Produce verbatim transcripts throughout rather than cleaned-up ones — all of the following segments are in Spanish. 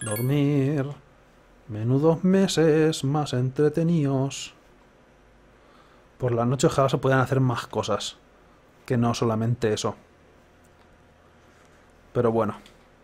Dormir. Menudos meses más entretenidos. Por la noche ojalá se puedan hacer más cosas. Que no solamente eso. Pero bueno.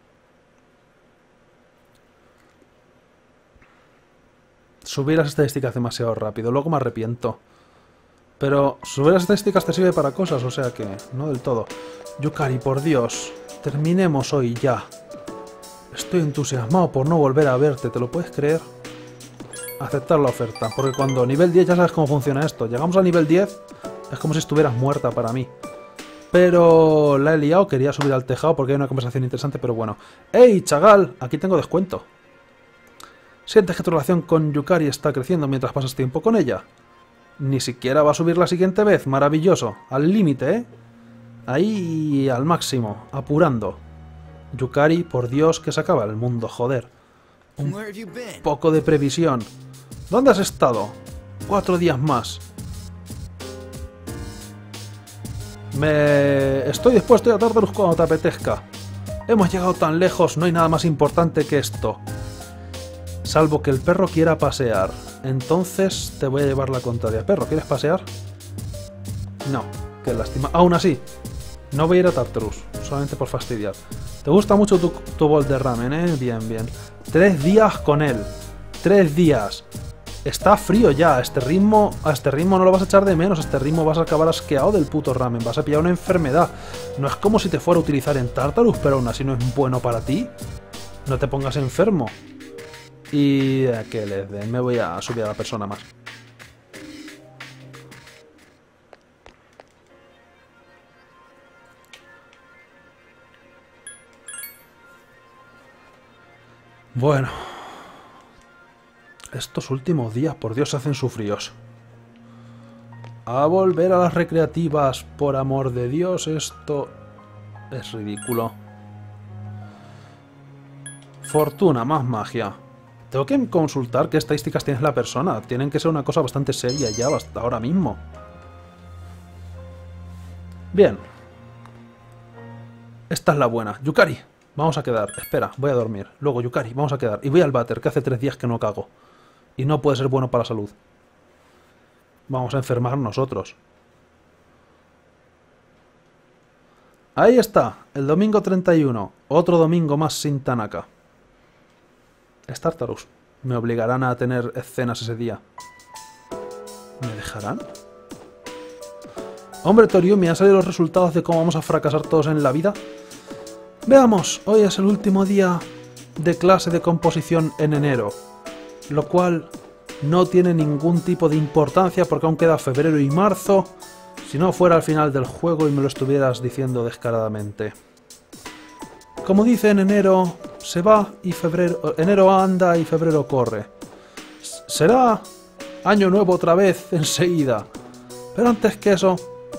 Subir las estadísticas demasiado rápido. Luego me arrepiento. Pero subir las estadísticas te sirve para cosas, o sea que no del todo. Yukari, por Dios. Terminemos hoy ya. Estoy entusiasmado por no volver a verte, ¿te lo puedes creer? Aceptar la oferta, porque cuando nivel diez ya sabes cómo funciona esto. Llegamos a nivel diez, es como si estuvieras muerta para mí. Pero la he liado, quería subir al tejado porque hay una conversación interesante, pero bueno. ¡Ey, chagal! Aquí tengo descuento. ¿Sientes que tu relación con Yukari está creciendo mientras pasas tiempo con ella? Ni siquiera va a subir la siguiente vez, maravilloso. Al límite, ¿eh? Ahí al máximo, apurando. Yukari, por Dios, que se acaba el mundo, joder. Un poco de previsión. ¿Dónde has estado? Cuatro días más. Me... Estoy dispuesto a Tartarus cuando te apetezca. Hemos llegado tan lejos, no hay nada más importante que esto. Salvo que el perro quiera pasear. Entonces te voy a llevar la contraria. Perro, ¿quieres pasear? No, qué lástima. Aún así, no voy a ir a Tartarus, solamente por fastidiar. ¿Te gusta mucho tu, tu bol de ramen, eh? Bien, bien. Tres días con él. Tres días. Está frío ya. A este ritmo, a este ritmo no lo vas a echar de menos. A este ritmo vas a acabar asqueado del puto ramen. Vas a pillar una enfermedad. No es como si te fuera a utilizar en Tartarus, pero aún así no es bueno para ti. No te pongas enfermo. Y a que les den, me voy a subir a la persona más. Bueno. Estos últimos días, por Dios, se hacen sufríos. A volver a las recreativas, por amor de Dios, esto es ridículo. Fortuna, más magia. Tengo que consultar qué estadísticas tiene la persona. Tienen que ser una cosa bastante seria ya, hasta ahora mismo. Bien. Esta es la buena. Yukari, vamos a quedar. Espera, voy a dormir. Luego, Yukari, vamos a quedar. Y voy al váter, que hace tres días que no cago. Y no puede ser bueno para la salud. Vamos a enfermar nosotros. Ahí está, el domingo treinta y uno. Otro domingo más sin Tanaka. Es Tartarus. Me obligarán a tener escenas ese día. ¿Me dejarán? Hombre, Toriu, ¿me han salido los resultados de cómo vamos a fracasar todos en la vida? Veamos, hoy es el último día de clase de composición en enero. Lo cual no tiene ningún tipo de importancia porque aún queda febrero y marzo. Si no fuera al final del juego y me lo estuvieras diciendo descaradamente. Como dice, en enero se va y febrero... Enero anda y febrero corre. Será año nuevo otra vez enseguida. Pero antes que eso,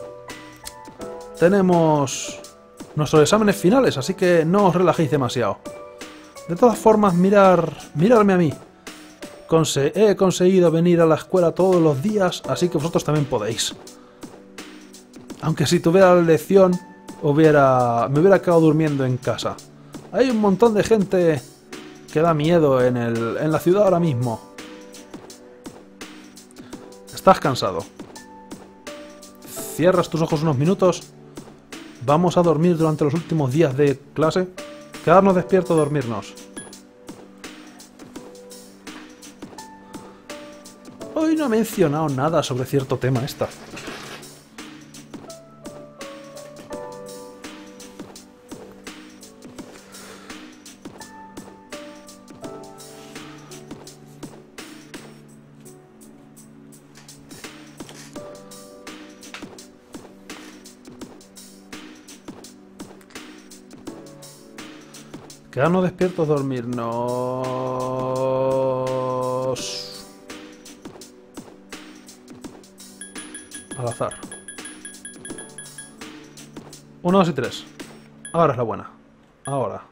tenemos nuestros exámenes finales, así que no os relajéis demasiado. De todas formas, mirar, mirarme a mí. Conse he conseguido venir a la escuela todos los días, así que vosotros también podéis. Aunque si tuviera la lección, hubiera, me hubiera quedado durmiendo en casa. Hay un montón de gente que da miedo en, el, en la ciudad ahora mismo. Estás cansado. Cierras tus ojos unos minutos. Vamos a dormir durante los últimos días de clase. Quedarnos despiertos, dormirnos. Hoy no he mencionado nada sobre cierto tema esta. Quedarnos despiertos, dormirnos... Al azar. Uno, dos y tres. Ahora es la buena. Ahora.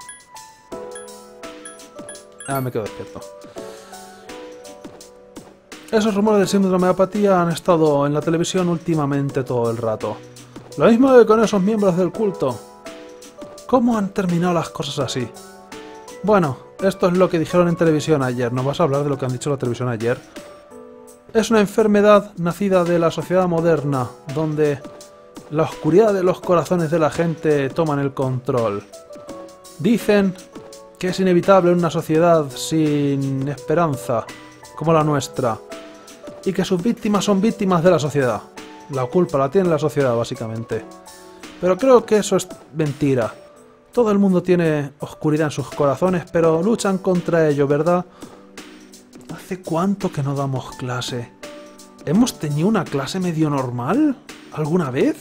Ah, me quedo despierto. Esos rumores del síndrome de apatía han estado en la televisión últimamente todo el rato. Lo mismo que con esos miembros del culto. ¿Cómo han terminado las cosas así? Bueno, esto es lo que dijeron en televisión ayer. ¿No vas a hablar de lo que han dicho en la televisión ayer? Es una enfermedad nacida de la sociedad moderna, donde la oscuridad de los corazones de la gente toman el control. Dicen que es inevitable en una sociedad sin esperanza, como la nuestra, y que sus víctimas son víctimas de la sociedad. La culpa la tiene la sociedad, básicamente. Pero creo que eso es mentira. Todo el mundo tiene oscuridad en sus corazones, pero luchan contra ello, ¿verdad? ¿Hace cuánto que no damos clase? ¿Hemos tenido una clase medio normal? ¿Alguna vez?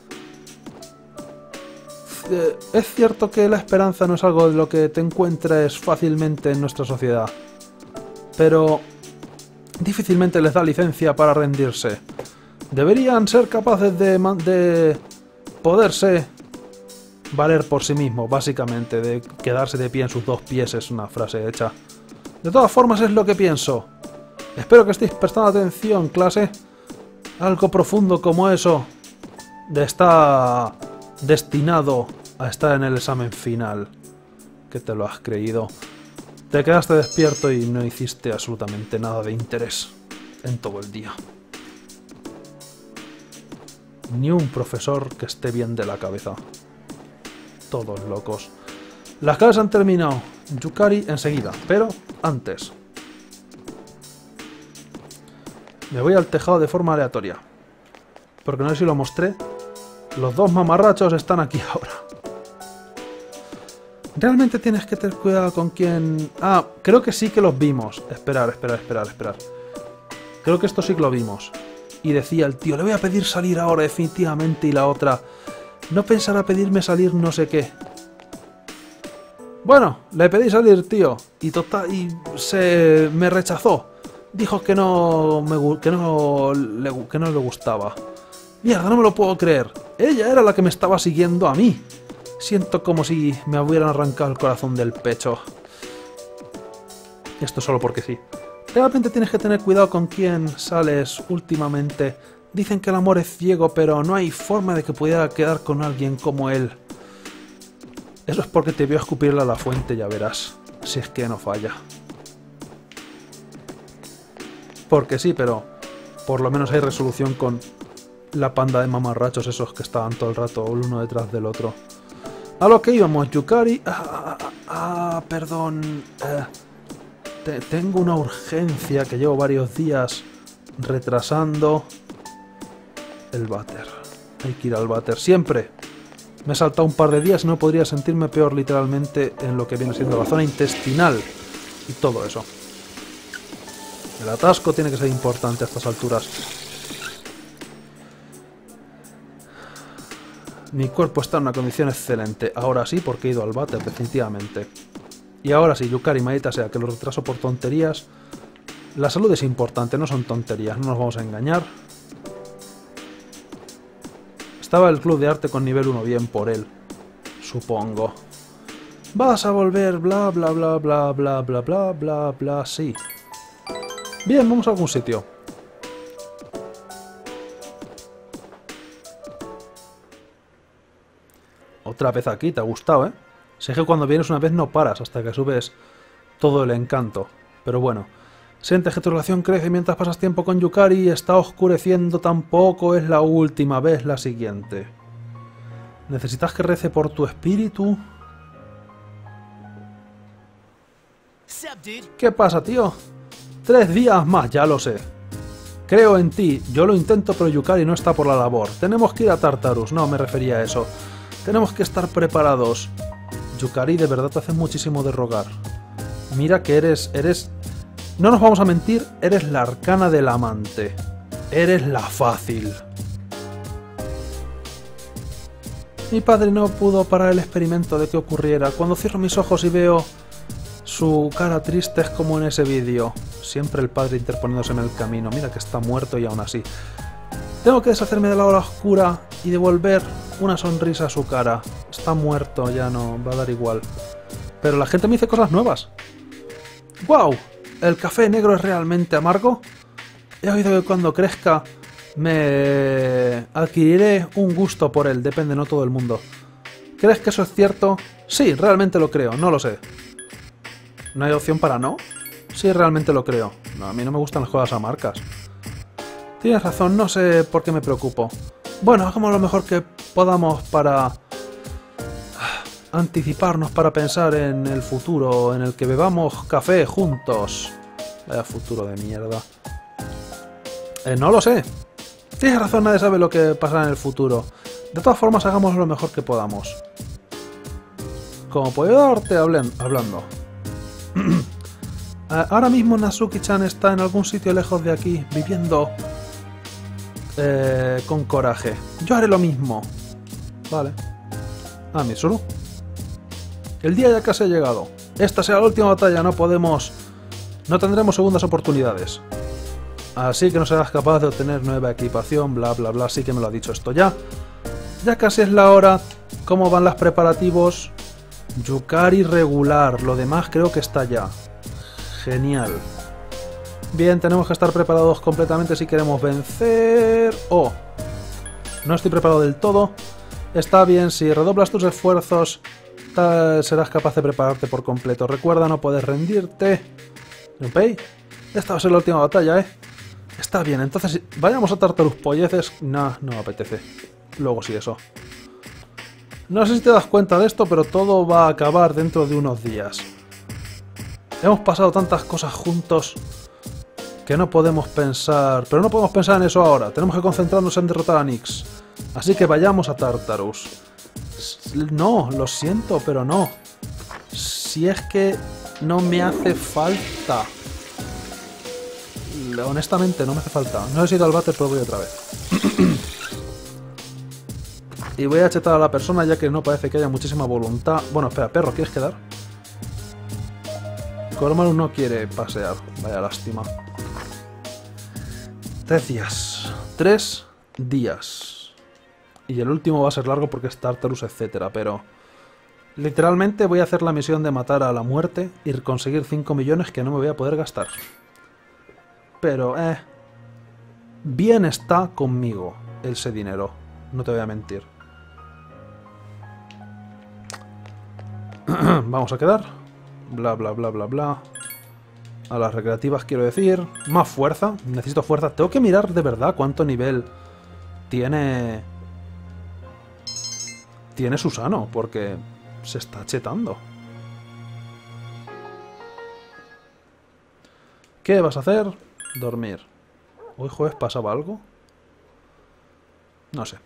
Eh, es cierto que la esperanza no es algo de lo que te encuentres fácilmente en nuestra sociedad, pero difícilmente les da licencia para rendirse. Deberían ser capaces de, de poderse valer por sí mismos, básicamente, de quedarse de pie en sus dos pies, es una frase hecha. De todas formas, es lo que pienso. Espero que estéis prestando atención, clase. Algo profundo como eso está destinado a estar en el examen final. ¿Qué te lo has creído? Te quedaste despierto y no hiciste absolutamente nada de interés en todo el día. Ni un profesor que esté bien de la cabeza. Todos locos. Las clases han terminado. Yukari enseguida, pero antes. Me voy al tejado de forma aleatoria. Porque no sé si lo mostré. Los dos mamarrachos están aquí ahora. Realmente tienes que tener cuidado con quién... Ah, creo que sí que los vimos. Esperar, esperar, esperar, esperar. Creo que esto sí que lo vimos. Y decía el tío, le voy a pedir salir ahora definitivamente, y la otra... No pensará pedirme salir no sé qué. Bueno, le pedí salir, tío. Y total, y se me rechazó. Dijo que no me que no le, que no le gustaba. Mierda, no me lo puedo creer. Ella era la que me estaba siguiendo a mí. Siento como si me hubieran arrancado el corazón del pecho. Esto solo porque sí. Realmente tienes que tener cuidado con quién sales últimamente. Dicen que el amor es ciego, pero no hay forma de que pudiera quedar con alguien como él. Eso es porque te vio escupirle a la fuente, ya verás. Si es que no falla. Porque sí, pero por lo menos hay resolución con la panda de mamarrachos esos que estaban todo el rato el uno detrás del otro. A lo que íbamos, Yukari... Ah, ah, ah perdón... Eh, te, tengo una urgencia que llevo varios días retrasando... El váter. Hay que ir al váter. Siempre. Me he saltado un par de días y no podría sentirme peor literalmente en lo que viene siendo la zona intestinal. Y todo eso. El atasco tiene que ser importante a estas alturas. Mi cuerpo está en una condición excelente. Ahora sí, porque he ido al váter, definitivamente. Y ahora sí, Yukari, maldita sea, que lo retraso por tonterías. La salud es importante, no son tonterías, no nos vamos a engañar. Estaba el club de arte con nivel uno, bien por él. Supongo. Vas a volver, bla bla bla bla bla bla bla bla bla, sí. Bien, vamos a algún sitio. Otra vez aquí, te ha gustado, ¿eh? Sé que cuando vienes una vez no paras hasta que subes todo el encanto. Pero bueno. Sientes que tu relación crece mientras pasas tiempo con Yukari y está oscureciendo, tampoco es la última vez la siguiente. ¿Necesitas que rece por tu espíritu? ¿Qué pasa, tío? Tres días más, ya lo sé. Creo en ti, yo lo intento, pero Yukari no está por la labor. Tenemos que ir a Tartarus, no me refería a eso. Tenemos que estar preparados. Yukari, de verdad te hace muchísimo de rogar. Mira que eres... eres... No nos vamos a mentir, eres la arcana del amante. Eres la fácil. Mi padre no pudo parar el experimento de que ocurriera. Cuando cierro mis ojos y veo su cara triste es como en ese vídeo. Siempre el padre interponiéndose en el camino. Mira que está muerto y aún así. Tengo que deshacerme de la hora oscura y devolver una sonrisa a su cara. Está muerto, ya no, va a dar igual. Pero la gente me dice cosas nuevas. ¡Guau! ¿El café negro es realmente amargo? He oído que cuando crezca me adquiriré un gusto por él, depende, no todo el mundo. ¿Crees que eso es cierto? Sí, realmente lo creo, no lo sé. ¿No hay opción para no? Sí, realmente lo creo. No, a mí no me gustan las cosas a marcas. Tienes razón, no sé por qué me preocupo. Bueno, hagamos lo mejor que podamos para anticiparnos, para pensar en el futuro, en el que bebamos café juntos. Vaya futuro de mierda. Eh, no lo sé. Tienes razón, nadie sabe lo que pasará en el futuro. De todas formas, hagamos lo mejor que podamos. Como puedo darte hablando. Ahora mismo Natsuki-chan está en algún sitio lejos de aquí, viviendo eh, con coraje. Yo haré lo mismo. Vale. Ah, Mitsuru. El día ya casi ha llegado. Esta será la última batalla, no podemos... No tendremos segundas oportunidades. Así que no serás capaz de obtener nueva equipación, bla bla bla, sí que me lo ha dicho esto ya. Ya casi es la hora. ¿Cómo van los preparativos? Yukari regular, lo demás creo que está ya. Genial. Bien, tenemos que estar preparados completamente si queremos vencer... Oh, no estoy preparado del todo. Está bien, si redoblas tus esfuerzos, serás capaz de prepararte por completo. Recuerda, no puedes rendirte. ¿Junpei? Esta va a ser la última batalla, ¿eh? Está bien, entonces vayamos a Tartarus Polleces. No, no me apetece. Luego sí eso. No sé si te das cuenta de esto, pero todo va a acabar dentro de unos días. Hemos pasado tantas cosas juntos que no podemos pensar... Pero no podemos pensar en eso ahora. Tenemos que concentrarnos en derrotar a Nyx. Así que vayamos a Tartarus. No, lo siento, pero no. Si es que no me hace falta. Honestamente, no me hace falta. No he sido al váter, pero voy otra vez. Y voy a chetar a la persona, ya que no parece que haya muchísima voluntad. Bueno, espera, perro, ¿quieres quedar? Coromalus no quiere pasear. Vaya lástima. Tres días. Tres días. Y el último va a ser largo porque es Tartarus, etcétera, pero... Literalmente voy a hacer la misión de matar a la muerte y conseguir cinco millones que no me voy a poder gastar. Pero, eh... bien está conmigo ese dinero. No te voy a mentir. Vamos a quedar. Bla, bla, bla, bla, bla. A las recreativas quiero decir. Más fuerza. Necesito fuerza. Tengo que mirar de verdad cuánto nivel tiene... Tiene Susano, porque se está chetando. ¿Qué vas a hacer? Dormir. ¿Hoy jueves pasaba algo? No sé.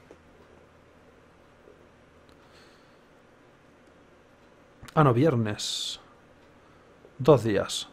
Ah, no, viernes. Dos días.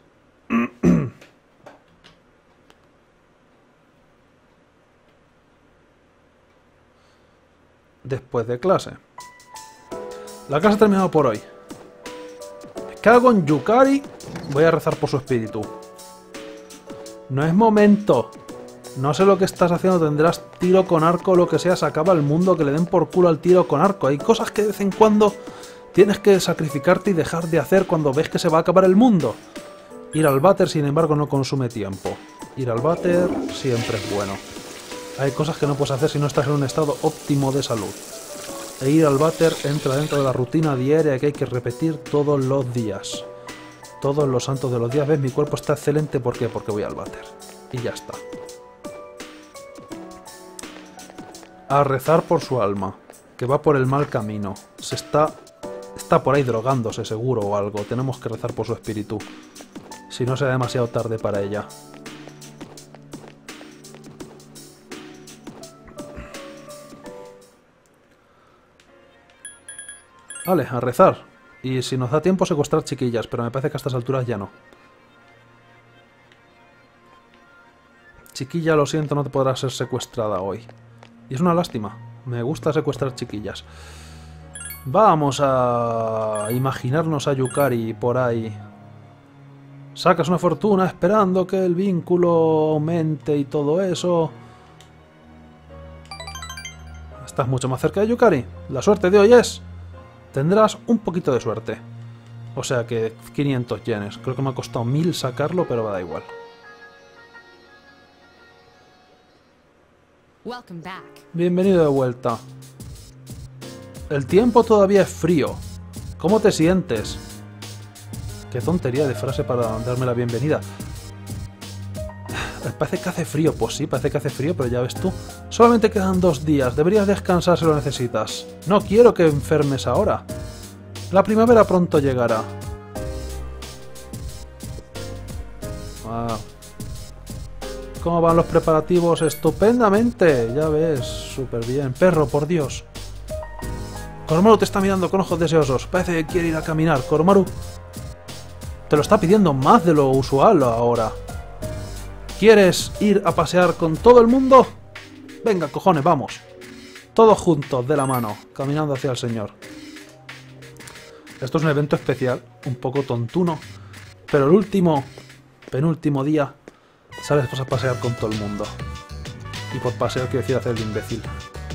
Después de clase. La clase ha terminado por hoy. Me cago en Yukari. Voy a rezar por su espíritu. No es momento. No sé lo que estás haciendo. Tendrás tiro con arco o lo que sea. Se acaba el mundo. Que le den por culo al tiro con arco. Hay cosas que de vez en cuando tienes que sacrificarte y dejar de hacer cuando ves que se va a acabar el mundo. Ir al váter, sin embargo, no consume tiempo. Ir al váter siempre es bueno. Hay cosas que no puedes hacer si no estás en un estado óptimo de salud. E ir al váter entra dentro de la rutina diaria que hay que repetir todos los días. Todos los santos de los días. ¿Ves? Mi cuerpo está excelente. ¿Por qué? Porque voy al váter. Y ya está. A rezar por su alma, que va por el mal camino. Se está... Está por ahí drogándose seguro o algo. Tenemos que rezar por su espíritu. Si no será demasiado tarde para ella. Vale, a rezar. Y si nos da tiempo secuestrar chiquillas, pero me parece que a estas alturas ya no. Chiquilla, lo siento, no te podrás ser secuestrada hoy. Y es una lástima. Me gusta secuestrar chiquillas. Vamos a imaginarnos a Yukari por ahí. Sacas una fortuna esperando que el vínculo aumente y todo eso. Estás mucho más cerca de Yukari. La suerte de hoy es... Tendrás un poquito de suerte. O sea que quinientos yenes. Creo que me ha costado mil sacarlo, pero da igual. Bienvenido de vuelta. El tiempo todavía es frío. ¿Cómo te sientes? Qué tontería de frase para darme la bienvenida. Parece que hace frío. Pues sí, parece que hace frío, pero ya ves tú. Solamente quedan dos días. Deberías descansar si lo necesitas. No quiero que enfermes ahora. La primavera pronto llegará. Ah. ¿Cómo van los preparativos? Estupendamente. Ya ves, súper bien. Perro, por Dios. Koromaru te está mirando con ojos deseosos. Parece que quiere ir a caminar. Koromaru te lo está pidiendo más de lo usual ahora. ¿Quieres ir a pasear con todo el mundo? Venga, cojones, vamos. Todos juntos, de la mano, caminando hacia el señor. Esto es un evento especial, un poco tontuno, pero el último, penúltimo día, sales a pasear con todo el mundo. Y por paseo quiero decir hacer el imbécil.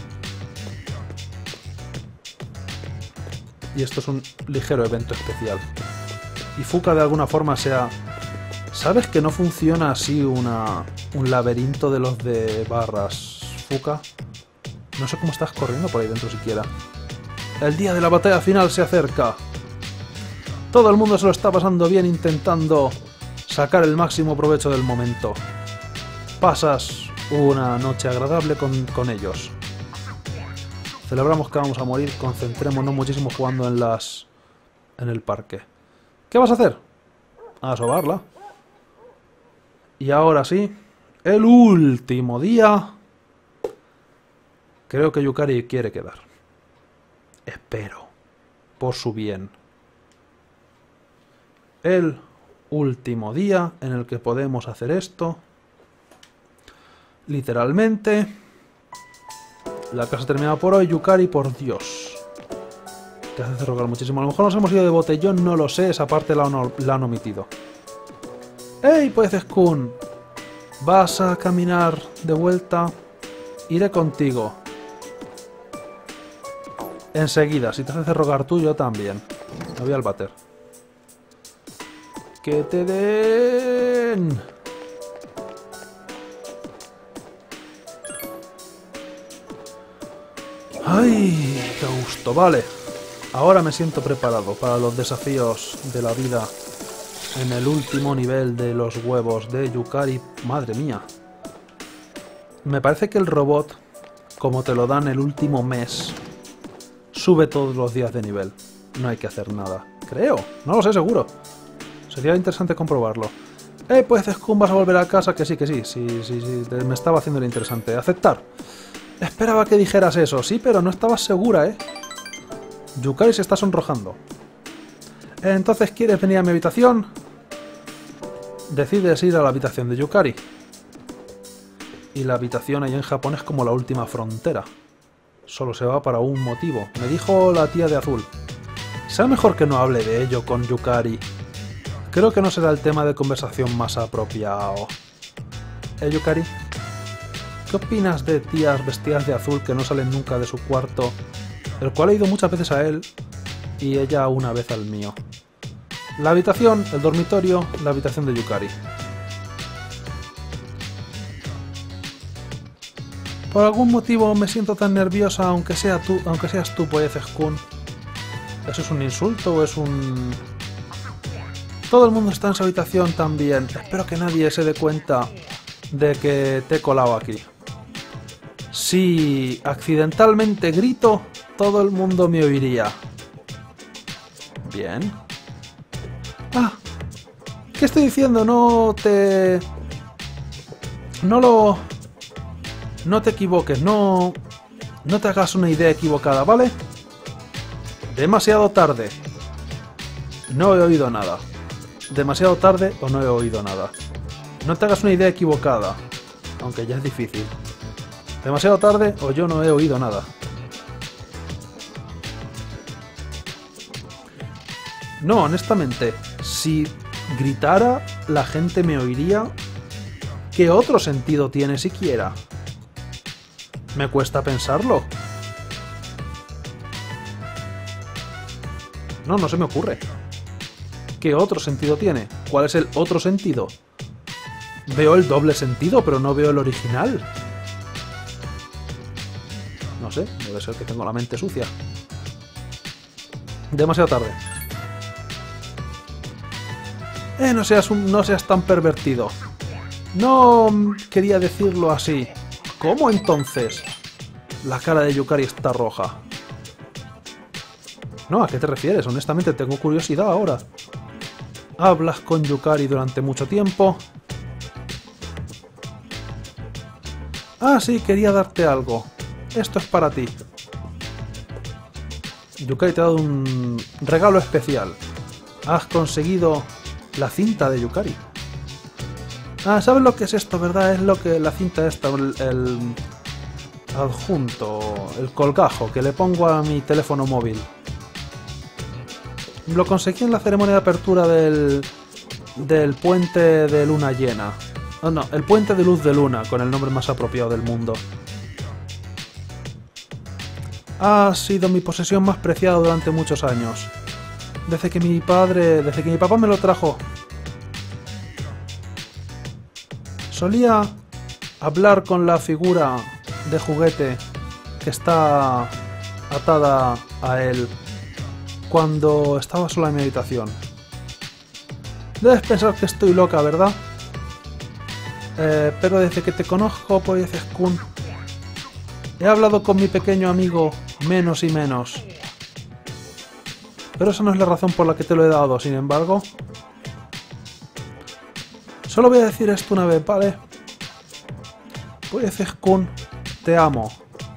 Y esto es un ligero evento especial. Y Fuka de alguna forma sea... ¿Sabes que no funciona así una, un laberinto de los de barras, Fuka? No sé cómo estás corriendo por ahí dentro siquiera. El día de la batalla final se acerca. Todo el mundo se lo está pasando bien intentando sacar el máximo provecho del momento. Pasas una noche agradable con, con ellos. Celebramos que vamos a morir, concentrémonos muchísimo jugando en las... en el parque. ¿Qué vas a hacer? A sobarla. Y ahora sí, el último día. Creo que Yukari quiere quedar. Espero, por su bien. El último día en el que podemos hacer esto. Literalmente. La casa terminada por hoy. Yukari, por Dios. Te hace rogar muchísimo. A lo mejor nos hemos ido de botellón, no lo sé. Esa parte la han, la han omitido. ¡Ey, Peces-kun! ¿Vas a caminar de vuelta? Iré contigo. Enseguida, si te haces rogar tú, yo también. Me voy al váter. ¡Que te den! ¡Ay! ¡Qué gusto! Vale. Ahora me siento preparado para los desafíos de la vida. En el último nivel de los huevos de Yukari. Madre mía. Me parece que el robot, como te lo dan el último mes, sube todos los días de nivel. No hay que hacer nada. Creo. No lo sé seguro. Sería interesante comprobarlo. Eh, pues Kun, ¿vas a volver a casa? Que sí, que sí. Sí, sí, sí. Me estaba haciendo lo interesante. Aceptar. Esperaba que dijeras eso. Sí, pero no estabas segura, ¿eh? Yukari se está sonrojando. Entonces, ¿quieres venir a mi habitación? Decides ir a la habitación de Yukari. Y la habitación ahí en Japón es como la última frontera. Solo se va para un motivo. Me dijo la tía de azul. Será mejor que no hable de ello con Yukari. Creo que no será el tema de conversación más apropiado. ¿Eh, Yukari? ¿Qué opinas de tías vestidas de azul que no salen nunca de su cuarto? El cual he ido muchas veces a él y ella una vez al mío. La habitación, el dormitorio, la habitación de Yukari. Por algún motivo me siento tan nerviosa, aunque sea tú, aunque seas tú, Poeces-kun. ¿Eso es un insulto o es un...? Todo el mundo está en su habitación también. Espero que nadie se dé cuenta de que te he colado aquí. Si accidentalmente grito, todo el mundo me oiría. Bien. Ah, ¿qué estoy diciendo? No te... No lo... No te equivoques, no... No te hagas una idea equivocada, ¿vale? Demasiado tarde. No he oído nada. Demasiado tarde o no he oído nada. No te hagas una idea equivocada. Aunque ya es difícil. Demasiado tarde o yo no he oído nada. No, honestamente, si gritara, la gente me oiría. ¿Qué otro sentido tiene siquiera? Me cuesta pensarlo. No, no se me ocurre. ¿Qué otro sentido tiene? ¿Cuál es el otro sentido? Veo el doble sentido, pero no veo el original. No sé, debe ser que tengo la mente sucia. Demasiado tarde. Eh, no seas, un, no seas tan pervertido. No quería decirlo así. ¿Cómo entonces? La cara de Yukari está roja. No, ¿a qué te refieres? Honestamente tengo curiosidad ahora. Hablas con Yukari durante mucho tiempo. Ah, sí, quería darte algo. Esto es para ti. Yukari te ha dado un regalo especial. Has conseguido la cinta de Yukari. Ah, ¿sabes lo que es esto, verdad? Es lo que la cinta esta, el, el adjunto, el colgajo que le pongo a mi teléfono móvil. Lo conseguí en la ceremonia de apertura del, del puente de luna llena. Oh, no, el puente de luz de luna, con el nombre más apropiado del mundo. Ha sido mi posesión más preciada durante muchos años. Desde que mi padre, desde que mi papá me lo trajo. Solía hablar con la figura de juguete que está atada a él cuando estaba sola en mi habitación. Debes pensar que estoy loca, ¿verdad? Eh, pero desde que te conozco, Poyezes-kun, he hablado con mi pequeño amigo menos y menos. Pero esa no es la razón por la que te lo he dado, sin embargo. Solo voy a decir esto una vez, ¿vale? Poyezes-kun, te amo.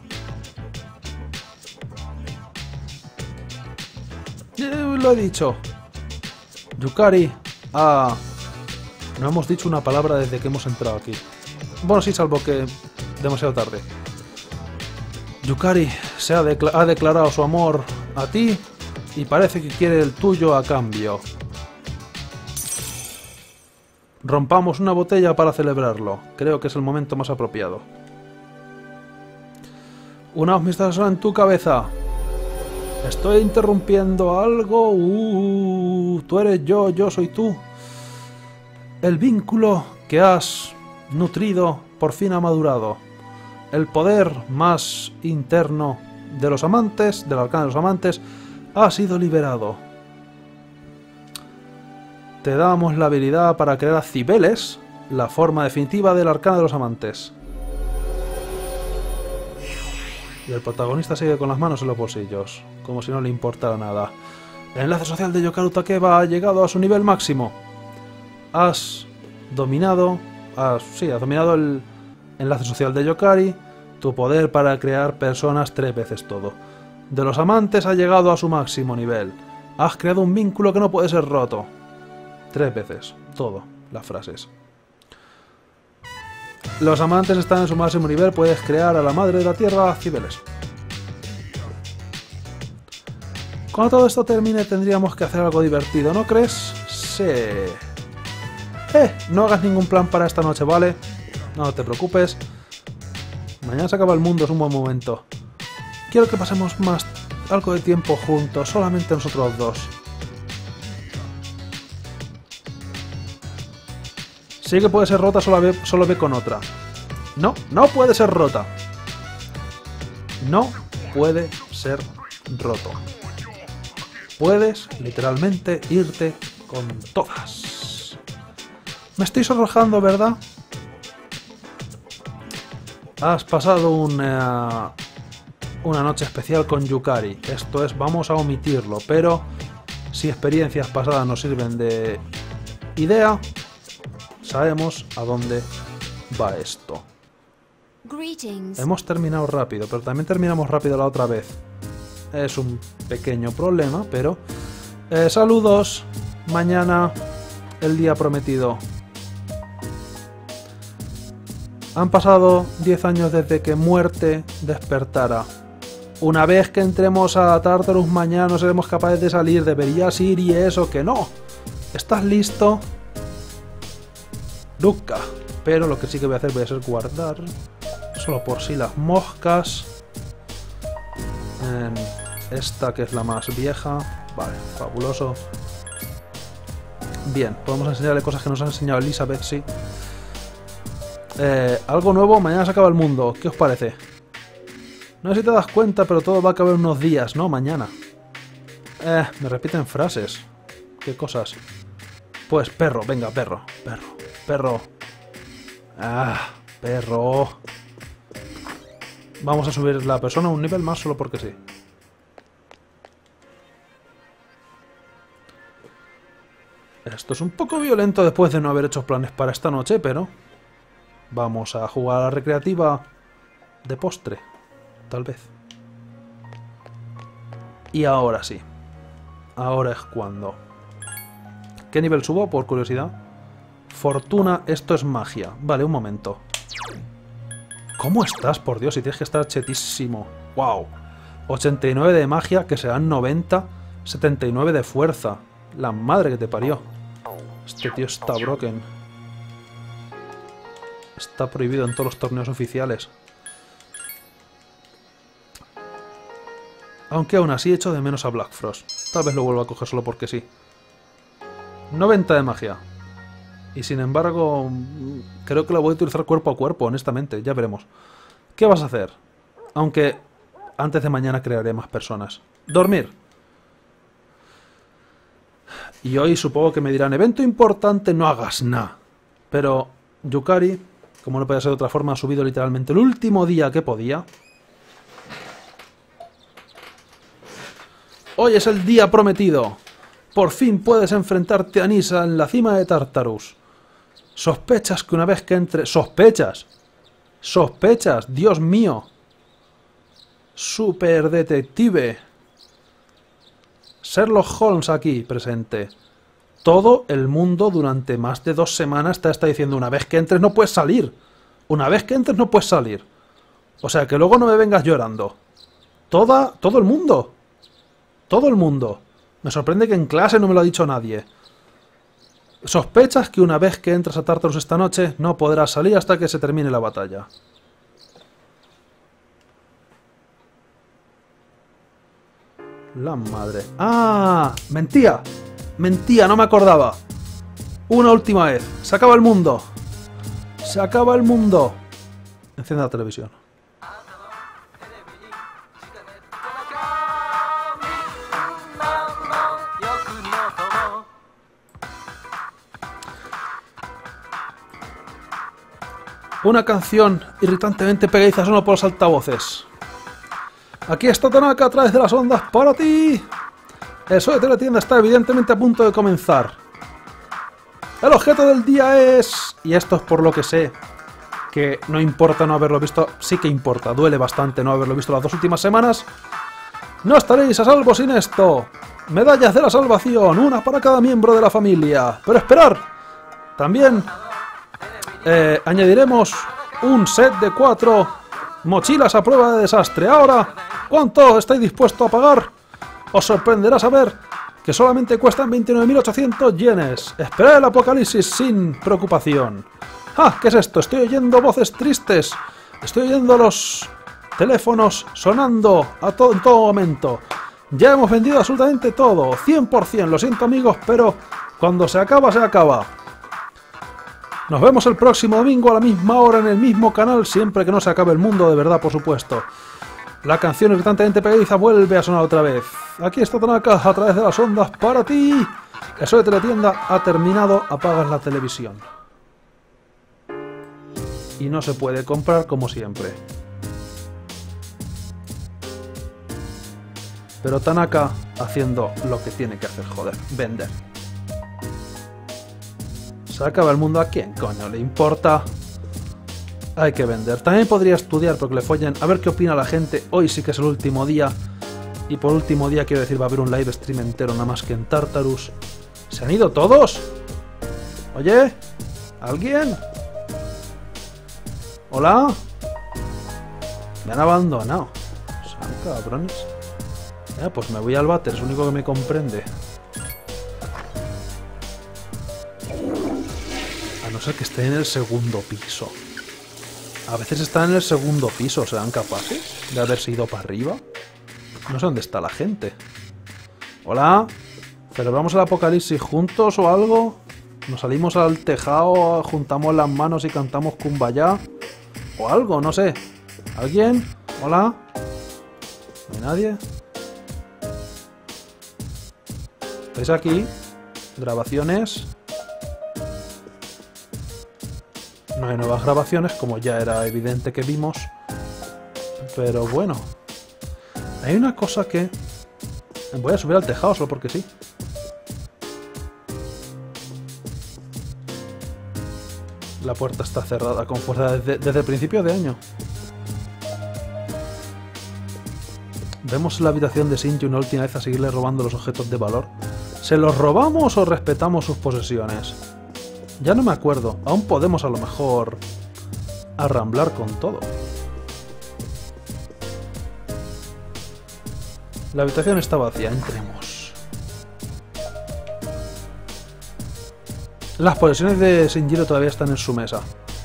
Eh, lo he dicho. Yukari, ah... no hemos dicho una palabra desde que hemos entrado aquí. Bueno, sí, salvo que demasiado tarde. Yukari se ha, decla- ha declarado su amor a ti y parece que quiere el tuyo a cambio. Rompamos una botella para celebrarlo. Creo que es el momento más apropiado. Una amistad en tu cabeza. ¿Estoy interrumpiendo algo? Uh, tú eres yo, yo soy tú. El vínculo que has nutrido por fin ha madurado. El poder más interno de los amantes, del arcano de los amantes, ha sido liberado. Te damos la habilidad para crear a Cibeles, la forma definitiva del arcano de los amantes. Y el protagonista sigue con las manos en los bolsillos, como si no le importara nada. El enlace social de Yokaru Takeba ha llegado a su nivel máximo. Has dominado, has, sí, has dominado el enlace social de Yukari, tu poder para crear personas tres veces todo. De los amantes ha llegado a su máximo nivel. Has creado un vínculo que no puede ser roto. Tres veces, todo, las frases. Los amantes están en su máximo nivel, puedes crear a la madre de la tierra, Cibeles. Cuando todo esto termine tendríamos que hacer algo divertido, ¿no crees? Sí. Eh, no hagas ningún plan para esta noche, ¿vale? No te preocupes. Mañana se acaba el mundo, es un buen momento. Quiero que pasemos más algo de tiempo juntos, solamente nosotros dos. Sí que puede ser rota, solo ve, solo ve con otra. No, no puede ser rota. No puede ser roto. Puedes, literalmente, irte con todas. Me estoy sonrojando, ¿verdad? Has pasado una, una noche especial con Yukari. Esto es, vamos a omitirlo, pero si experiencias pasadas nos sirven de idea, sabemos a dónde va esto. Greetings. Hemos terminado rápido, pero también terminamos rápido la otra vez. Es un pequeño problema, pero... Eh, saludos. Mañana, el día prometido. Han pasado diez años desde que muerte despertara. Una vez que entremos a Tartarus mañana no seremos capaces de salir. Deberías ir y eso que no. ¿Estás listo? Nunca. Pero lo que sí que voy a hacer voy a hacer guardar. Solo por si las moscas. En esta que es la más vieja. Vale, fabuloso. Bien, podemos enseñarle cosas que nos ha enseñado Elizabeth, sí. Eh, algo nuevo, mañana se acaba el mundo. ¿Qué os parece? No sé si te das cuenta, pero todo va a acabar en unos días, ¿no? Mañana. Eh, me repiten frases. ¿Qué cosas? Pues perro, venga, perro, perro, perro. Ah, perro. Vamos a subir la persona a un nivel más solo porque sí. Esto es un poco violento después de no haber hecho planes para esta noche, pero... Vamos a jugar a la recreativa de postre, tal vez. Y ahora sí. Ahora es cuando... ¿Qué nivel subo, por curiosidad? Fortuna, esto es magia. Vale, un momento. ¿Cómo estás, por Dios? Si tienes que estar chetísimo. ¡Wow! ochenta y nueve de magia, que serán noventa. setenta y nueve de fuerza. La madre que te parió. Este tío está broken. Está prohibido en todos los torneos oficiales. Aunque aún así echo de menos a Black Frost. Tal vez lo vuelva a coger solo porque sí. noventa de magia. Y sin embargo, creo que lo voy a utilizar cuerpo a cuerpo, honestamente. Ya veremos. ¿Qué vas a hacer? Aunque antes de mañana crearé más personas. Dormir. Y hoy supongo que me dirán, evento importante, no hagas nada. Pero Yukari, como no podía ser de otra forma, ha subido literalmente el último día que podía. Hoy es el día prometido. Por fin puedes enfrentarte a Nissa en la cima de Tartarus. Sospechas que una vez que entre... ¡Sospechas! ¡Sospechas! ¡Dios mío! Super detective. Sherlock Holmes aquí presente. Todo el mundo durante más de dos semanas te está diciendo una vez que entres no puedes salir. Una vez que entres no puedes salir. O sea que luego no me vengas llorando. Toda... Todo el mundo. Todo el mundo. Me sorprende que en clase no me lo ha dicho nadie. Sospechas que una vez que entras a Tartarus esta noche no podrás salir hasta que se termine la batalla. La madre. ¡Ah! ¡Mentía! ¡Mentía! No me acordaba. Una última vez. Se acaba el mundo. Se acaba el mundo. Enciende la televisión. Una canción irritantemente pegadiza solo por los altavoces. Aquí está Tanaka a través de las ondas para ti. El show de Teletienda está evidentemente a punto de comenzar. El objeto del día es... Y esto es por lo que sé que no importa no haberlo visto. Sí que importa, duele bastante no haberlo visto las dos últimas semanas. No estaréis a salvo sin esto. Medallas de la salvación, una para cada miembro de la familia. Pero esperar, también... Eh, añadiremos un set de cuatro mochilas a prueba de desastre. Ahora, ¿cuánto estáis dispuestos a pagar? Os sorprenderá saber que solamente cuestan veintinueve mil ochocientos yenes. Esperad el apocalipsis sin preocupación. ¡Ah! ¿Qué es esto? Estoy oyendo voces tristes. Estoy oyendo los teléfonos sonando a to en todo momento. Ya hemos vendido absolutamente todo. cien por cien. Lo siento, amigos, pero cuando se acaba, se acaba. Nos vemos el próximo domingo a la misma hora en el mismo canal, siempre que no se acabe el mundo de verdad, por supuesto. La canción irritantemente pegadiza vuelve a sonar otra vez. Aquí está Tanaka a través de las ondas para ti. Eso de Teletienda ha terminado, apagas la televisión. Y no se puede comprar como siempre. Pero Tanaka haciendo lo que tiene que hacer, joder, vender. Se acaba el mundo, ¿a quién coño le importa? Hay que vender. También podría estudiar porque le follen. A ver qué opina la gente. Hoy sí que es el último día. Y por último día quiero decir, va a haber un live stream entero nada más que en Tartarus. ¿Se han ido todos? Oye, ¿alguien? ¿Hola? Me han abandonado. Son cabrones. Ya, pues me voy al váter, es lo único que me comprende. A no ser que esté en el segundo piso. A veces están en el segundo piso. ¿Serán capaces de haberse ido para arriba? No sé dónde está la gente. ¿Hola? ¿Celebramos el apocalipsis juntos o algo? ¿Nos salimos al tejado, juntamos las manos y cantamos Kumbaya? O algo, no sé. ¿Alguien? ¿Hola? ¿No hay nadie? ¿Estáis aquí? ¿Grabaciones? No hay nuevas grabaciones, como ya era evidente que vimos. Pero bueno. Hay una cosa que... Voy a subir al tejado solo porque sí. La puerta está cerrada con fuerza desde, desde el principio de año. Vemos la habitación de Shinji una última vez a seguirle robando los objetos de valor. ¿Se los robamos o respetamos sus posesiones? Ya no me acuerdo. Aún podemos a lo mejor arramblar con todo. La habitación está vacía. Entremos. Las posesiones de Shinjiro todavía están en su mesa.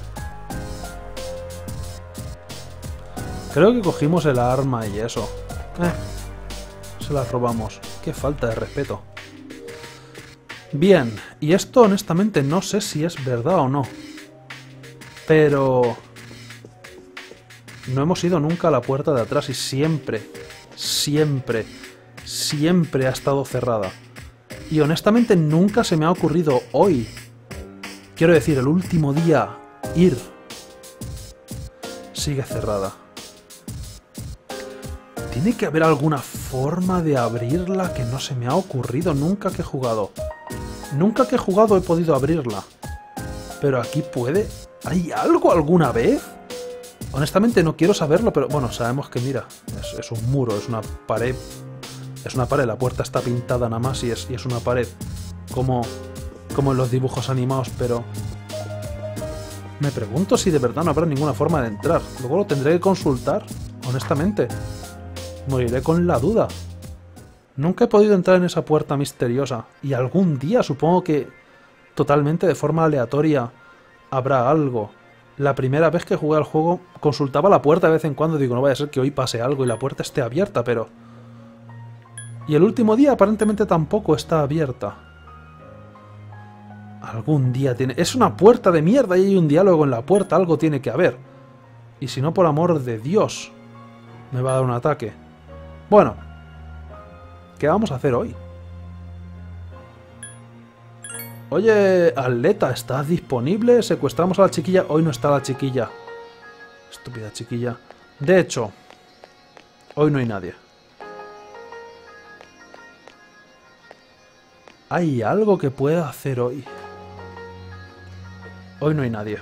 Creo que cogimos el arma y eso. Eh, se las robamos. Qué falta de respeto. Bien, y esto honestamente no sé si es verdad o no. Pero... no hemos ido nunca a la puerta de atrás y siempre, siempre, siempre ha estado cerrada. Y honestamente nunca se me ha ocurrido hoy. Quiero decir, el último día, ir. Sigue cerrada. Tiene que haber alguna forma de abrirla que no se me ha ocurrido nunca que he jugado. Nunca que he jugado he podido abrirla. Pero aquí puede... ¿Hay algo alguna vez? Honestamente no quiero saberlo, pero bueno, sabemos que mira, es, es un muro, es una pared. Es una pared, la puerta está pintada nada más y es, y es una pared. Como, como en los dibujos animados, pero... me pregunto si de verdad no habrá ninguna forma de entrar. Luego lo tendré que consultar, honestamente. Moriré con la duda. Nunca he podido entrar en esa puerta misteriosa. Y algún día, supongo que totalmente de forma aleatoria, habrá algo. La primera vez que jugué al juego, consultaba la puerta de vez en cuando. Digo, no vaya a ser que hoy pase algo y la puerta esté abierta, pero... y el último día aparentemente tampoco está abierta. Algún día tiene... es una puerta de mierda y hay un diálogo en la puerta. Algo tiene que haber. Y si no, por amor de Dios, me va a dar un ataque. Bueno, ¿qué vamos a hacer hoy? Oye, atleta, ¿estás disponible? Secuestramos a la chiquilla. Hoy no está la chiquilla. Estúpida chiquilla. De hecho, hoy no hay nadie. ¿Hay algo que pueda hacer hoy? Hoy no hay nadie.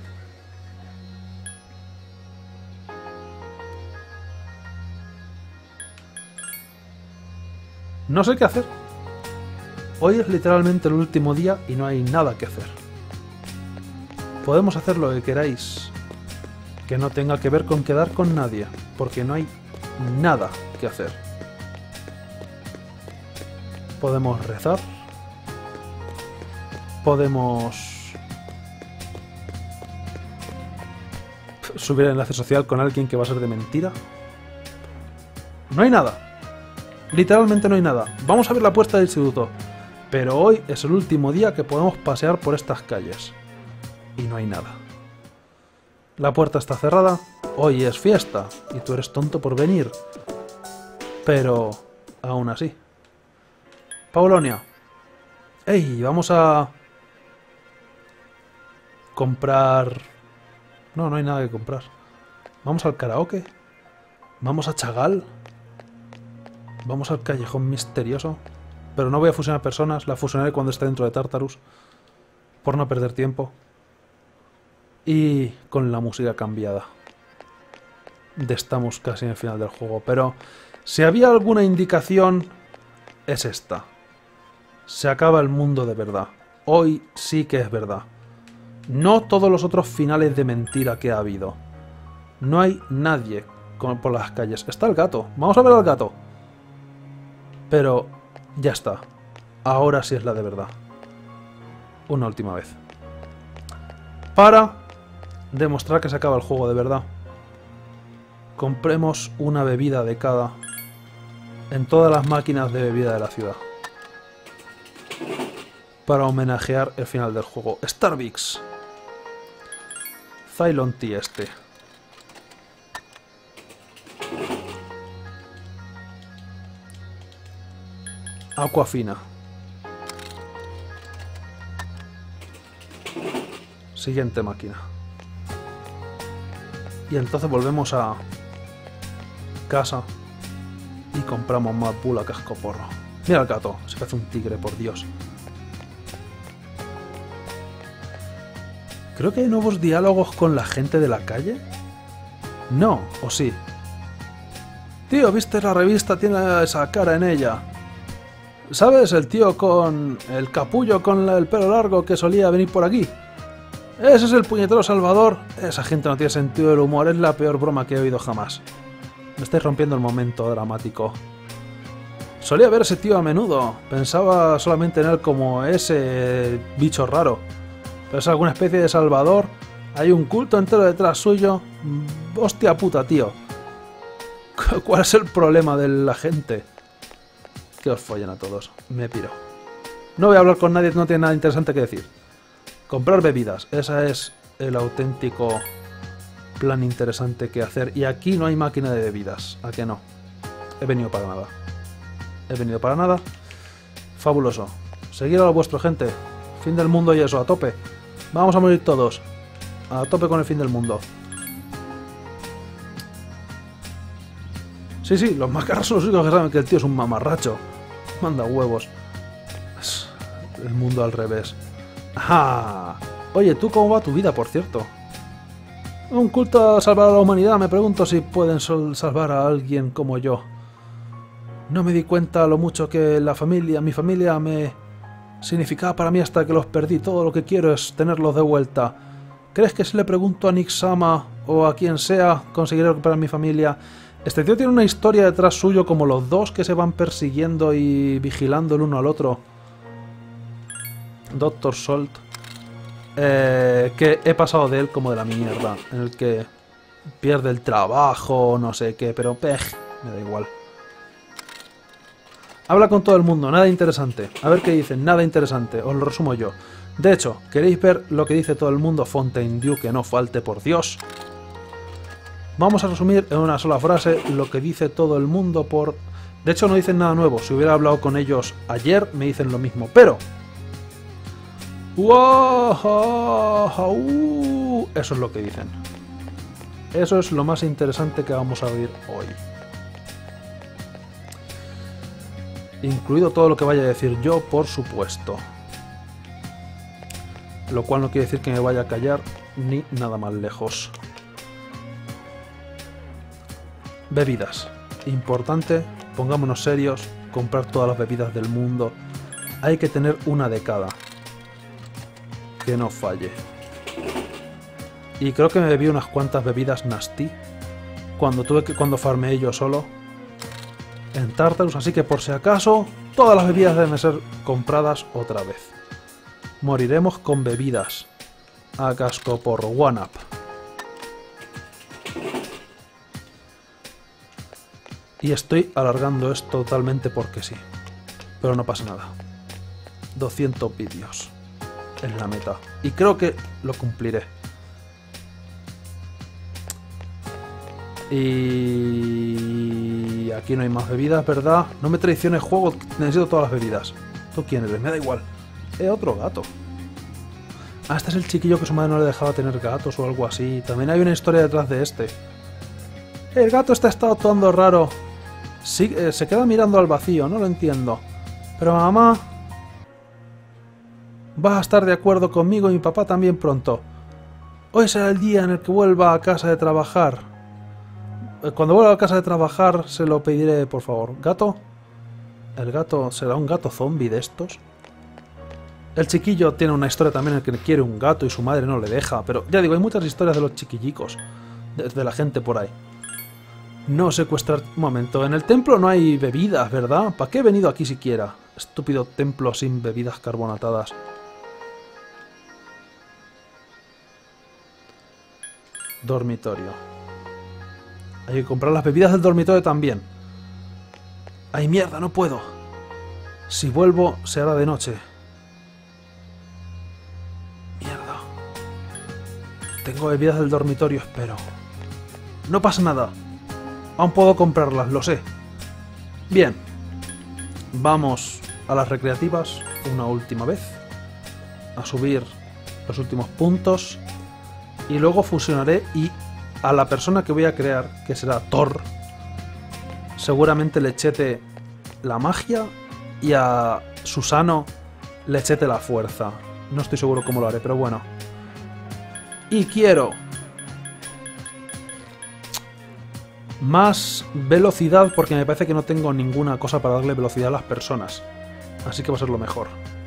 No sé qué hacer. Hoy es literalmente el último día y no hay nada que hacer. Podemos hacer lo que queráis, que no tenga que ver con quedar con nadie, porque no hay nada que hacer. Podemos rezar. Podemos subir el enlace social con alguien que va a ser de mentira. No hay nada. Literalmente no hay nada. Vamos a ver la puerta del instituto. Pero hoy es el último día que podemos pasear por estas calles. Y no hay nada. La puerta está cerrada. Hoy es fiesta. Y tú eres tonto por venir. Pero... aún así. Paulonia. ¡Ey! Vamos a... comprar... No, no hay nada que comprar. Vamos al karaoke. Vamos a Chagal. Vamos al callejón misterioso. Pero no voy a fusionar personas. La fusionaré cuando esté dentro de Tartarus. Por no perder tiempo. Y con la música cambiada. Estamos casi en el final del juego. Pero si había alguna indicación, es esta. Se acaba el mundo de verdad. Hoy sí que es verdad. No todos los otros finales de mentira que ha habido. No hay nadie por las calles. Está el gato. Vamos a ver al gato. Pero ya está. Ahora sí es la de verdad. Una última vez. Para demostrar que se acaba el juego de verdad. Compremos una bebida de cada en todas las máquinas de bebida de la ciudad. Para homenajear el final del juego. Starbix. Cylon Tea este. Aquafina. Siguiente máquina. Y entonces volvemos a casa y compramos más Bull a cascoporro. Mira el gato, se parece un tigre, por Dios. Creo que hay nuevos diálogos con la gente de la calle. No, ¿o sí? Tío, ¿viste la revista? Tiene esa cara en ella. ¿Sabes? El tío con el capullo con el pelo largo que solía venir por aquí. Ese es el puñetero Salvador. Esa gente no tiene sentido del humor. Es la peor broma que he oído jamás. Me estáis rompiendo el momento dramático. Solía ver a ese tío a menudo. Pensaba solamente en él como ese bicho raro. Pero es alguna especie de Salvador. Hay un culto entero detrás suyo. Hostia puta, tío. ¿Cuál es el problema de la gente? Que os follen a todos. Me piro. No voy a hablar con nadie, no tiene nada interesante que decir. Comprar bebidas. Ese es el auténtico plan interesante que hacer. Y aquí no hay máquina de bebidas. ¿A qué no? He venido para nada. He venido para nada. Fabuloso. Seguid a lo vuestro, gente. Fin del mundo y eso, a tope. Vamos a morir todos. A tope con el fin del mundo. Sí, sí, los macarras son los únicos que saben que el tío es un mamarracho. Manda huevos. Es el mundo al revés. ¡Ajá! Oye, ¿tú cómo va tu vida, por cierto? Un culto a salvar a la humanidad. Me pregunto si pueden salvar a alguien como yo. No me di cuenta lo mucho que la familia, mi familia me significaba para mí hasta que los perdí. Todo lo que quiero es tenerlos de vuelta. ¿Crees que si le pregunto a Nick Sama o a quien sea conseguiré recuperar mi familia? Este tío tiene una historia detrás suyo, como los dos que se van persiguiendo y vigilando el uno al otro. Doctor Salt. Eh, que he pasado de él como de la mierda. En el que pierde el trabajo, no sé qué, pero pej, me da igual. Habla con todo el mundo, nada interesante. A ver qué dicen, nada interesante, os lo resumo yo. De hecho, ¿queréis ver lo que dice todo el mundo? Fontainebleau, que no falte, por Dios. Vamos a resumir en una sola frase lo que dice todo el mundo por... De hecho, no dicen nada nuevo. Si hubiera hablado con ellos ayer, me dicen lo mismo. Pero... ¡wow! Eso es lo que dicen. Eso es lo más interesante que vamos a oír hoy. Incluido todo lo que vaya a decir yo, por supuesto. Lo cual no quiere decir que me vaya a callar ni nada más lejos. Bebidas. Importante, pongámonos serios, comprar todas las bebidas del mundo. Hay que tener una de cada. Que no falle. Y creo que me bebí unas cuantas bebidas nasty. Cuando tuve que, cuando farmeé yo solo. En Tartarus, así que por si acaso, todas las bebidas deben ser compradas otra vez. Moriremos con bebidas. A casco por one up. Y estoy alargando esto totalmente porque sí. Pero no pasa nada. doscientos vídeos. Es la meta. Y creo que lo cumpliré. Y... aquí no hay más bebidas, ¿verdad? No me traiciones, juego. Necesito todas las bebidas. ¿Tú quién eres? Me da igual. Es otro gato. Ah, este es el chiquillo que su madre no le dejaba tener gatos o algo así. También hay una historia detrás de este. El gato este está actuando raro. Sí, eh, se queda mirando al vacío, no lo entiendo. Pero mamá... vas a estar de acuerdo conmigo y mi papá también pronto. Hoy será el día en el que vuelva a casa de trabajar. Cuando vuelva a casa de trabajar se lo pediré, por favor. ¿Gato? ¿El gato será un gato zombie de estos? El chiquillo tiene una historia también en la que quiere un gato y su madre no le deja. Pero ya digo, hay muchas historias de los chiquillicos. De, de la gente por ahí. No secuestrar... Un momento, en el templo no hay bebidas, ¿verdad? ¿Para qué he venido aquí siquiera? Estúpido templo sin bebidas carbonatadas. Dormitorio. Hay que comprar las bebidas del dormitorio también. ¡Ay, mierda! No puedo. Si vuelvo, se hará de noche. Mierda. Tengo bebidas del dormitorio, espero. No pasa nada. Aún puedo comprarlas, lo sé. Bien. Vamos a las recreativas una última vez. A subir los últimos puntos. Y luego fusionaré y a la persona que voy a crear, que será Thor, seguramente le chete la magia y a Susano le chete la fuerza. No estoy seguro cómo lo haré, pero bueno. Y quiero más velocidad porque me parece que no tengo ninguna cosa para darle velocidad a las personas. Así que va a ser lo mejor.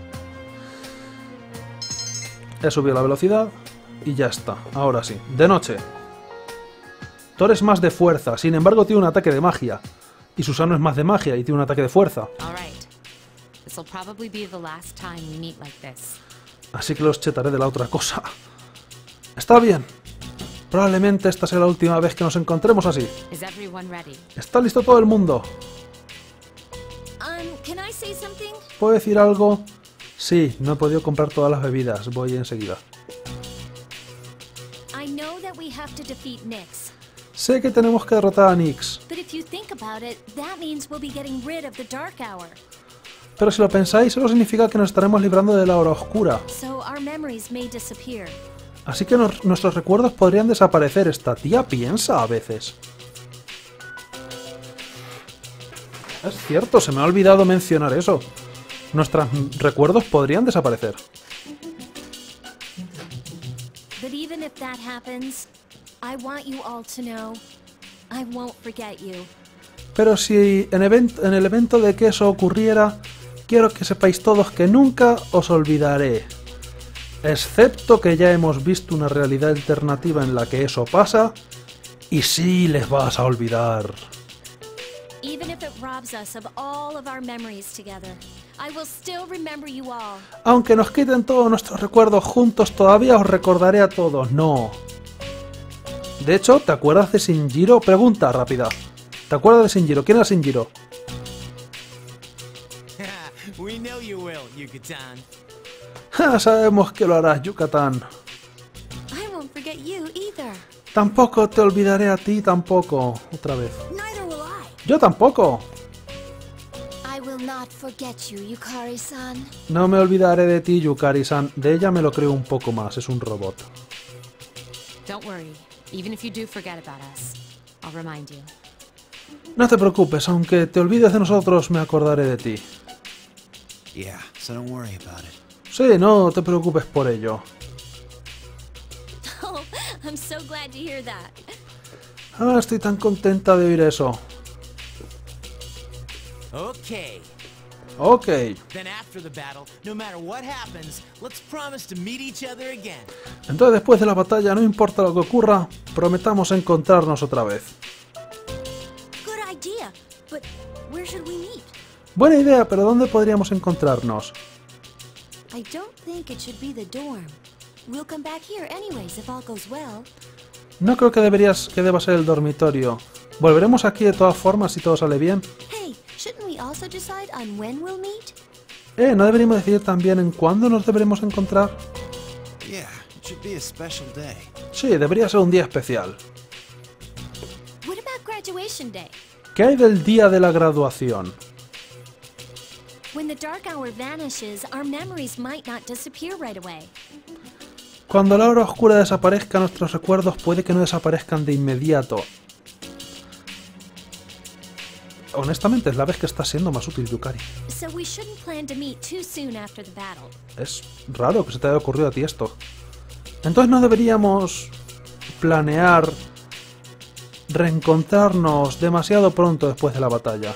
He subido la velocidad y ya está. Ahora sí. De noche. Thor es más de fuerza, sin embargo tiene un ataque de magia. Y Susano es más de magia y tiene un ataque de fuerza. Así que los chetaré de la otra cosa. Está bien. Probablemente esta sea la última vez que nos encontremos así. ¿Está listo todo el mundo? ¿Puedo decir algo? Sí, no he podido comprar todas las bebidas. Voy enseguida. Sé que tenemos que derrotar a Nyx. Pero si lo pensáis, eso significa que nos estaremos librando de la hora oscura. Así que nos, nuestros recuerdos podrían desaparecer. Esta tía piensa a veces. Es cierto, se me ha olvidado mencionar eso. Nuestros recuerdos podrían desaparecer. Pero si en, event en el evento de que eso ocurriera, quiero que sepáis todos que nunca os olvidaré. Excepto que ya hemos visto una realidad alternativa en la que eso pasa, y sí les vas a olvidar. Aunque nos quiten todos nuestros recuerdos juntos, todavía os recordaré a todos, no. De hecho, ¿te acuerdas de Shinjiro? Pregunta rápida. ¿Te acuerdas de Shinjiro? ¿Quién era Shinjiro? Ja, sabemos que lo harás, Yucatán. Tampoco te olvidaré a ti, tampoco. Otra vez. Yo tampoco. No me olvidaré de ti, Yukari-san. De ella me lo creo un poco más, es un robot. No te preocupes, aunque te olvides de nosotros, me acordaré de ti. Sí, no te preocupes por ello. Ah, estoy tan contenta de oír eso. Okay. Ok. Entonces, después de la batalla, no importa lo que ocurra, prometamos encontrarnos otra vez. Buena idea, pero ¿dónde podríamos encontrarnos? No creo que deberías que deba ser el dormitorio. Volveremos aquí de todas formas si todo sale bien. Eh, ¿no deberíamos decidir también en cuándo nos deberemos encontrar? Sí, debería ser un día especial. ¿Qué hay del día de la graduación? Cuando la hora oscura desaparezca, nuestros recuerdos puede que no desaparezcan de inmediato. Honestamente, es la vez que está siendo más útil, Yukari. Es raro que se te haya ocurrido a ti esto. Entonces no deberíamos planear reencontrarnos demasiado pronto después de la batalla.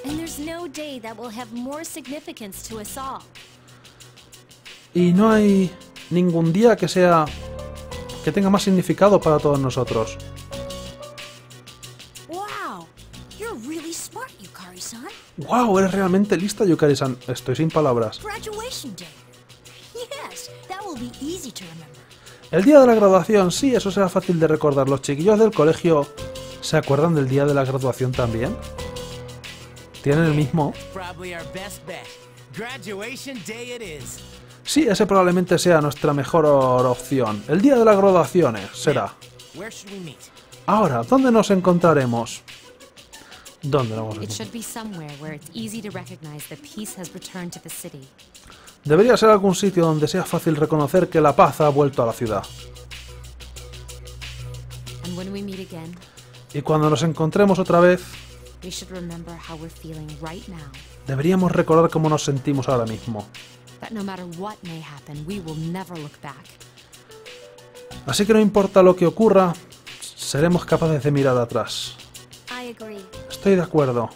Y no hay ningún día que sea que tenga más significado para todos nosotros. ¡Wow! Eres realmente lista, Yukari-san. Estoy sin palabras. El día de la graduación, sí, eso será fácil de recordar. ¿Los chiquillos del colegio se acuerdan del día de la graduación también? ¿Tienen el mismo? Sí, ese probablemente sea nuestra mejor opción. El día de las graduaciones será. Ahora, ¿dónde nos encontraremos? ¿Dónde lo vamos a encontrar? Debería ser algún sitio donde sea fácil reconocer que la paz ha vuelto a la ciudad. And when we meet again, Y cuando nos encontremos otra vez, we should remember how we're feeling right now. deberíamos recordar cómo nos sentimos ahora mismo. That no matter what may happen, we will never look back. Así que no importa lo que ocurra, seremos capaces de mirar atrás. I agree. Estoy de acuerdo.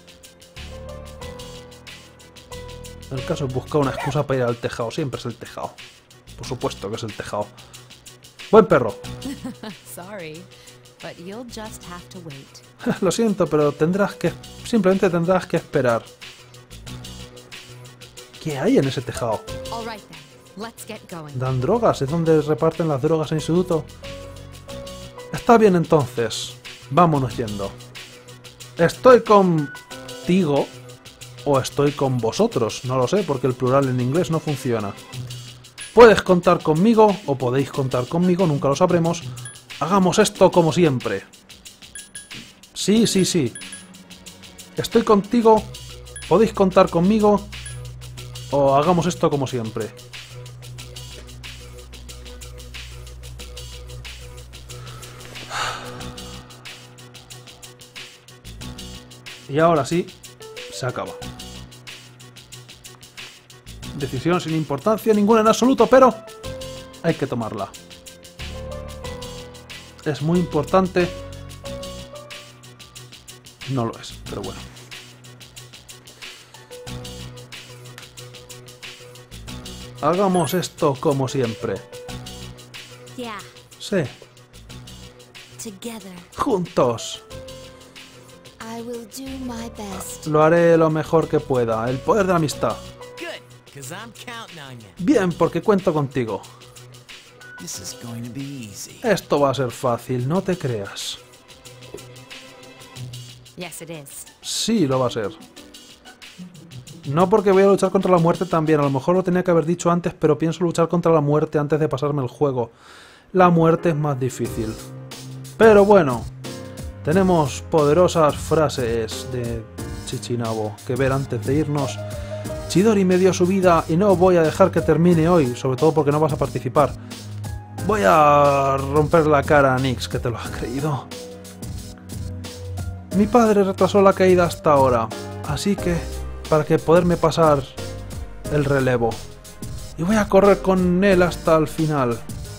El caso es buscar una excusa para ir al tejado. Siempre es el tejado. Por supuesto que es el tejado. Buen perro. Sorry, but you'll just have to wait. Lo siento, pero tendrás que... Simplemente tendrás que esperar. ¿Qué hay en ese tejado? All right then, let's get going. ¿Dan drogas? ¿Es donde reparten las drogas en instituto? Está bien entonces. Vámonos yendo. ¿Estoy contigo o estoy con vosotros? No lo sé, porque el plural en inglés no funciona. Puedes contar conmigo o podéis contar conmigo, nunca lo sabremos. Hagamos esto como siempre. Sí, sí, sí. Estoy contigo, podéis contar conmigo o hagamos esto como siempre. Y ahora sí, se acaba. Decisión sin importancia ninguna en absoluto, pero hay que tomarla. Es muy importante. No lo es, pero bueno. Hagamos esto como siempre. Yeah, Sí, together. juntos. I will do my best. Lo haré lo mejor que pueda. El poder de la amistad. Good, because I'm counting on you. Bien, porque cuento contigo. This is going to be easy. Esto va a ser fácil, no te creas. Yes, it is. Sí, lo va a ser. No porque voy a luchar contra la muerte también. A lo mejor lo tenía que haber dicho antes, pero pienso luchar contra la muerte antes de pasarme el juego. La muerte es más difícil. Pero bueno, tenemos poderosas frases de Chichinabo que ver antes de irnos. Chidori me dio su vida y no voy a dejar que termine hoy, sobre todo porque no vas a participar. Voy a romper la cara a Nix, que te lo has creído. Mi padre retrasó la caída hasta ahora, así que para que poderme pasar el relevo. Y voy a correr con él hasta el final.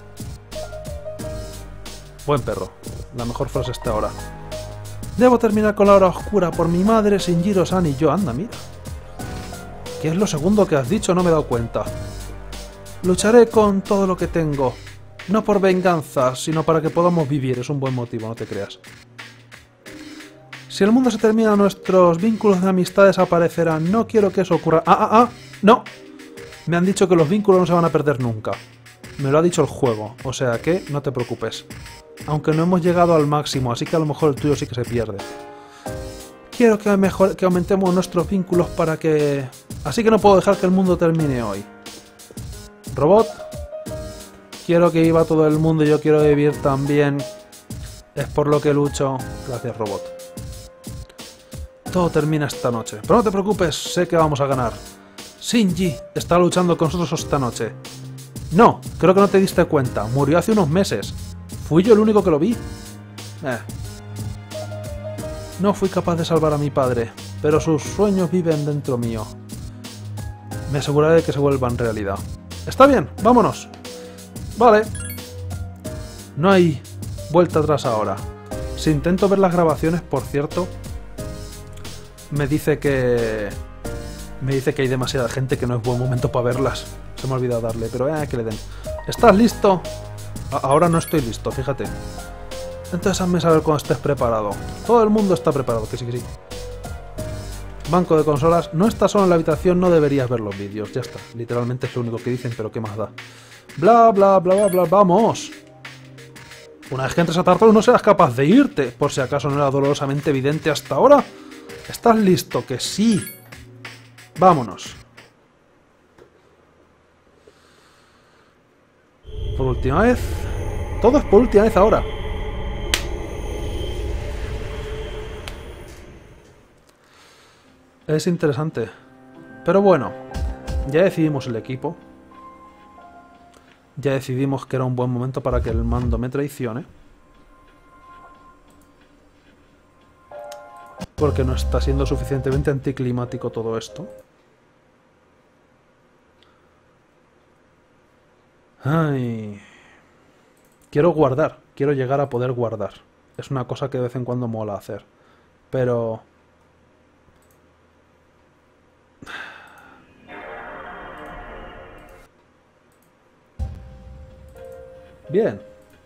Buen perro, la mejor frase hasta ahora. Debo terminar con la hora oscura por mi madre, Shinjiro-san y yo. Anda, mira. ¿Qué es lo segundo que has dicho? No me he dado cuenta. Lucharé con todo lo que tengo. No por venganza, sino para que podamos vivir. Es un buen motivo, no te creas. Si el mundo se termina, nuestros vínculos de amistad desaparecerán. No quiero que eso ocurra. ¡Ah, ah, ah! ¡No! Me han dicho que los vínculos no se van a perder nunca. Me lo ha dicho el juego, o sea que no te preocupes. Aunque no hemos llegado al máximo, así que a lo mejor el tuyo sí que se pierde. Quiero que, mejor, que aumentemos nuestros vínculos para que... Así que no puedo dejar que el mundo termine hoy. Robot. Quiero que viva todo el mundo y yo quiero vivir también. Es por lo que lucho. Gracias, Robot. Todo termina esta noche. Pero no te preocupes, sé que vamos a ganar. Shinji está luchando con nosotros esta noche. No, creo que no te diste cuenta. Murió hace unos meses. Fui yo el único que lo vi. Eh. No fui capaz de salvar a mi padre, pero sus sueños viven dentro mío. Me aseguraré de que se vuelvan realidad. Está bien, vámonos. Vale. No hay vuelta atrás ahora. Si intento ver las grabaciones, por cierto, me dice que... Me dice que hay demasiada gente que no es buen momento para verlas. Se me ha olvidado darle, pero eh, que le den. ¿Estás listo? A- ahora no estoy listo, fíjate. Entonces hazme saber cuando estés preparado. Todo el mundo está preparado, que sí, que sí. Banco de consolas. No estás solo en la habitación, no deberías ver los vídeos. Ya está. Literalmente es lo único que dicen, pero ¿qué más da? Bla, bla, bla, bla, bla. ¡Vamos! Una vez que entres a Tartarus no serás capaz de irte. Por si acaso no era dolorosamente evidente hasta ahora. ¿Estás listo? Que sí. Vámonos. Por última vez. Todo es por última vez ahora. Es interesante. Pero bueno. Ya decidimos el equipo. Ya decidimos que era un buen momento para que el mando me traicione. porque no está siendo suficientemente anticlimático todo esto. Ay. Quiero guardar. Quiero llegar a poder guardar. Es una cosa que de vez en cuando mola hacer. Pero... Bien.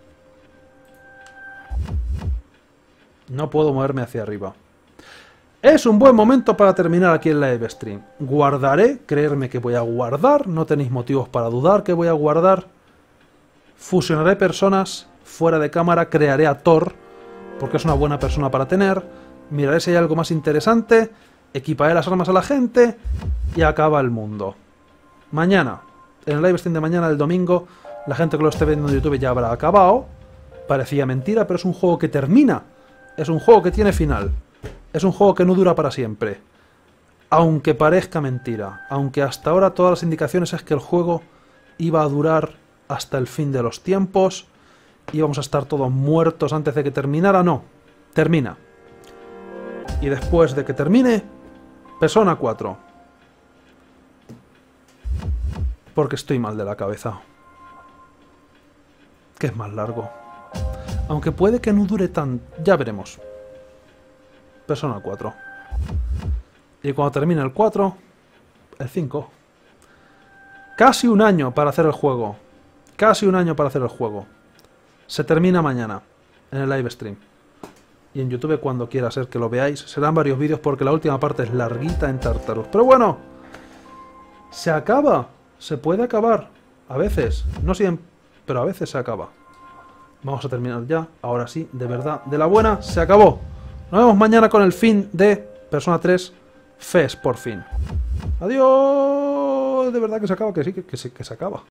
No puedo moverme hacia arriba. Es un buen momento para terminar aquí el live stream. Guardaré, creerme que voy a guardar, no tenéis motivos para dudar que voy a guardar. Fusionaré personas fuera de cámara, crearé a Thor, porque es una buena persona para tener. Miraré si hay algo más interesante, equiparé las armas a la gente y acaba el mundo. Mañana, en el live stream de mañana, el domingo, la gente que lo esté viendo en YouTube ya habrá acabado. Parecía mentira, pero es un juego que termina. Es un juego que tiene final. Es un juego que no dura para siempre. Aunque parezca mentira. Aunque hasta ahora todas las indicaciones es que el juego iba a durar hasta el fin de los tiempos. Íbamos a estar todos muertos antes de que terminara. No. Termina. Y después de que termine, Persona cuatro. Porque estoy mal de la cabeza. Que es más largo. Aunque puede que no dure tan... Ya veremos. Persona cuatro. Y cuando termine el cuatro... El cinco. Casi un año para hacer el juego. Casi un año para hacer el juego. Se termina mañana. En el live stream. Y en YouTube cuando quiera ser que lo veáis. Serán varios vídeos porque la última parte es larguita en Tartarus. Pero bueno. Se acaba. Se puede acabar. A veces. No siempre. Pero a veces se acaba. Vamos a terminar ya. Ahora sí, de verdad, de la buena, se acabó. Nos vemos mañana con el fin de Persona tres F E S, por fin. Adiós. De verdad que se acaba, que sí, que, que, que se acaba.